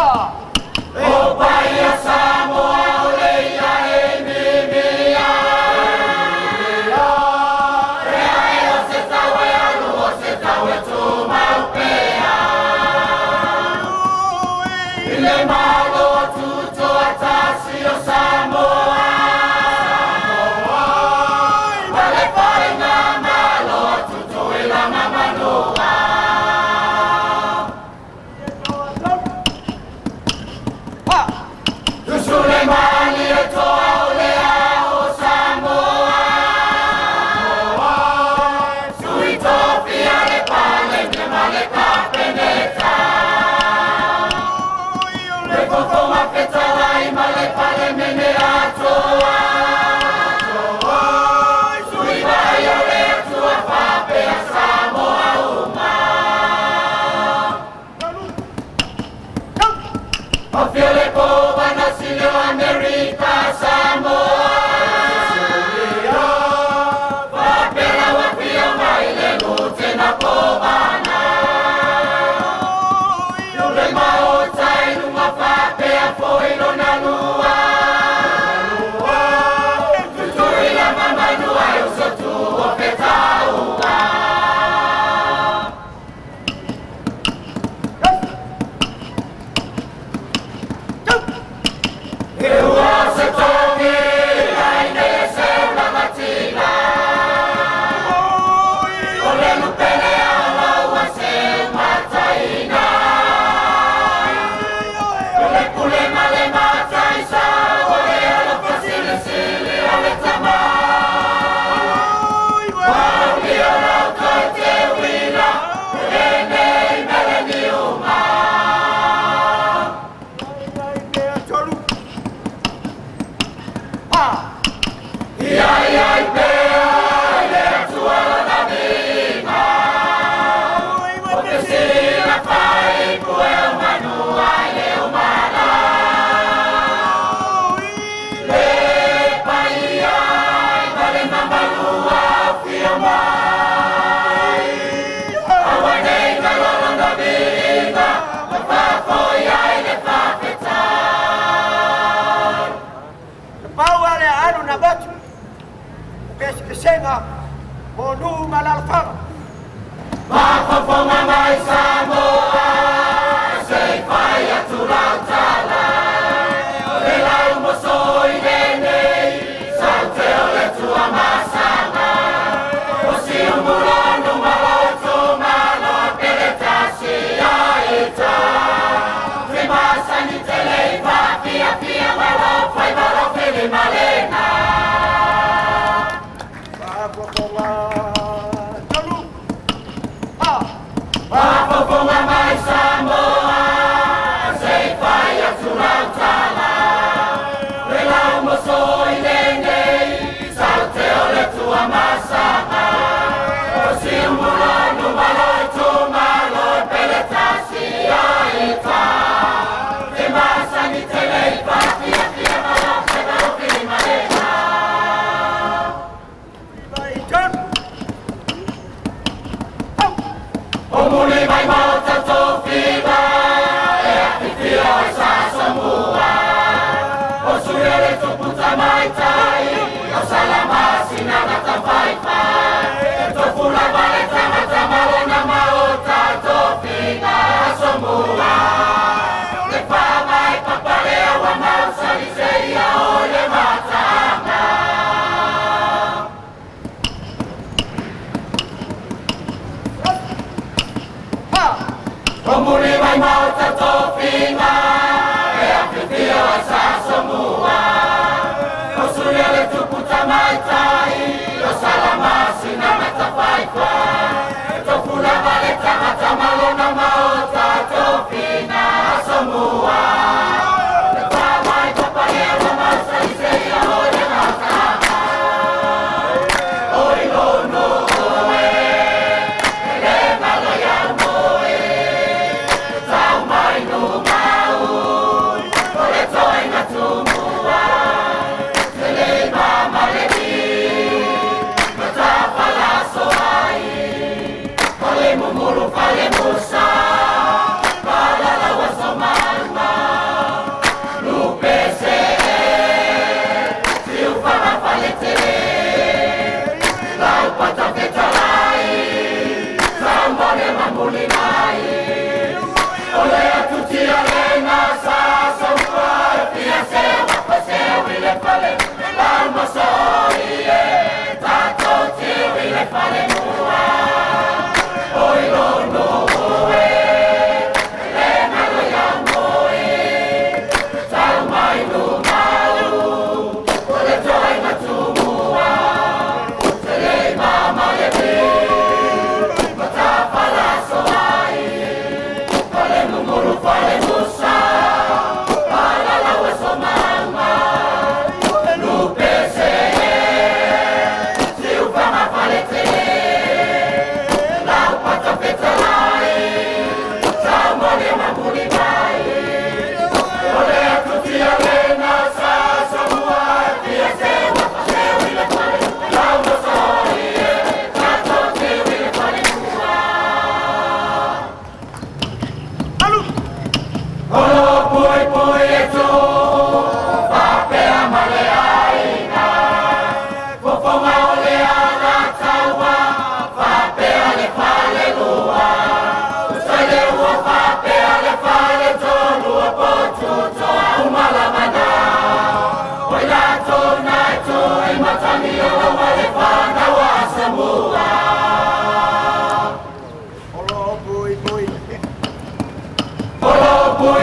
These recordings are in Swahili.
Senga, Monu Malalfara. Mafafonga mai Samoa, sei fai a Turautala. Relau mosoi nenei, salteo le tua masanga. Osi umulano maloto malo peretasi aita. Rimasa ni telei va via via malo fai malo fili malena. Mafafonga mai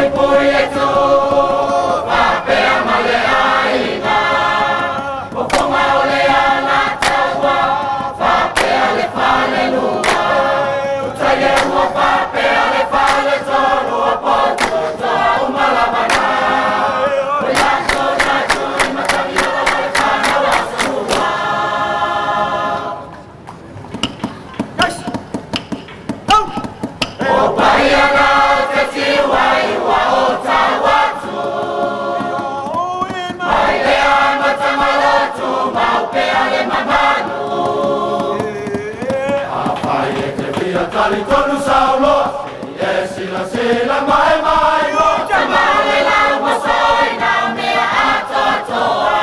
pui e tu Whapea ma le aina Poponga o le ana taua Whapea le whale lua Utai e ua whapea le whale tonu A potu toa umalabana Oi ato natu I matani o le whana wasanua Yes! Go! O paiana o te tiwa I ua o tawatu Mai le amata malotu Maupea le mamanu Awhai e te whia tali tonu saulo E sila sila mai mai o te maule lau masoi Nau mea ato atoa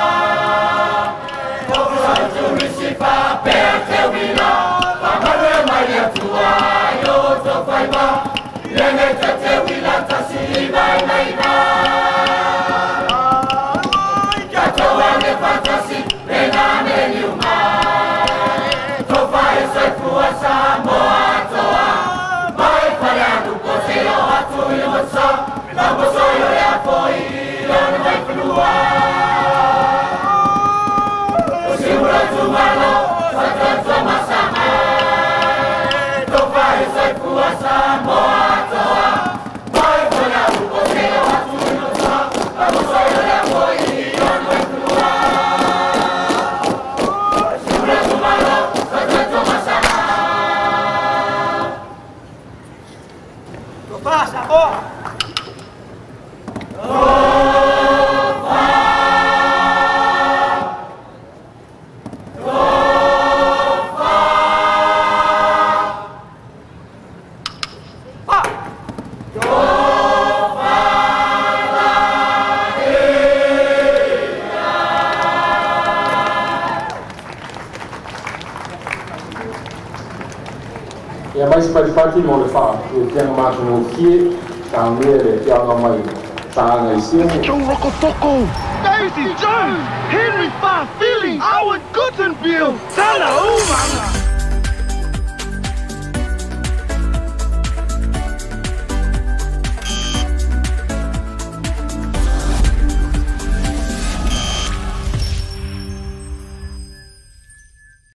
Oku sa turi si whapea te wina Whamaru e mai atua Yo to whaiwa Lene te wina tasi I mai mai Katoa me fantasi Pena me niuma Tofa e sai fua sa moa toa Mai pare anu po se o atu I o sa Na po soi o ea foi Lona mai whanua O si ura tu malo Sa tanto masama Tofa e sai fua sa moa toa Mai pare anu po se o atu I o sa Na po soi o ea foi Lona mai whanua O si ura tu malo Sa tanto masama Lo pasa, boa! Ia mai se pati mo le wha, e tianga mātu no kie, ka mea le tianga mai, tāanga I sienga. John Rokotoko, Daisy Jones, Henry Farr Feeling, Howard Guttenbill, Tala Umanga.